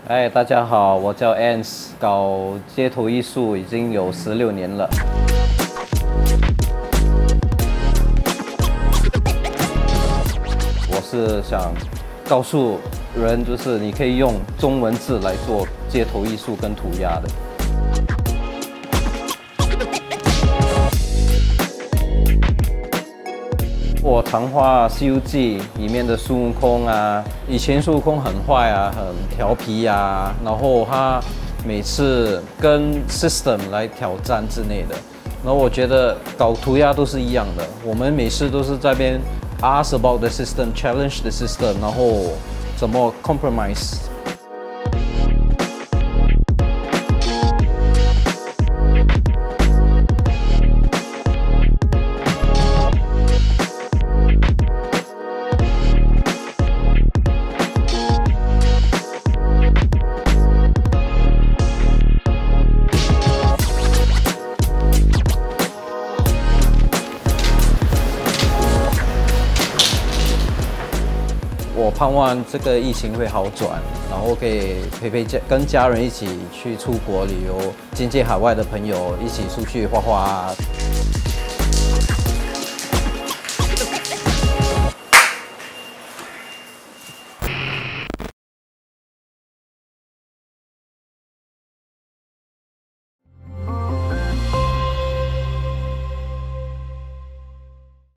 哎，大家好，我叫 Ans，搞街头艺术已经有16年了。我是想告诉人，就是你可以用中文字来做街头艺术跟涂鸦的。我常画《西游记》里面的孙悟空啊，以前孙悟空很坏啊，很调皮啊，然后他每次跟 system 来挑战之类的。然后我觉得搞涂鸦都是一样的，我们每次都是在边 ask about the system, challenge the system， 然后怎么 compromise。我盼望这个疫情会好转，然后可以跟家人一起去出国旅游，见见海外的朋友，一起出去画画。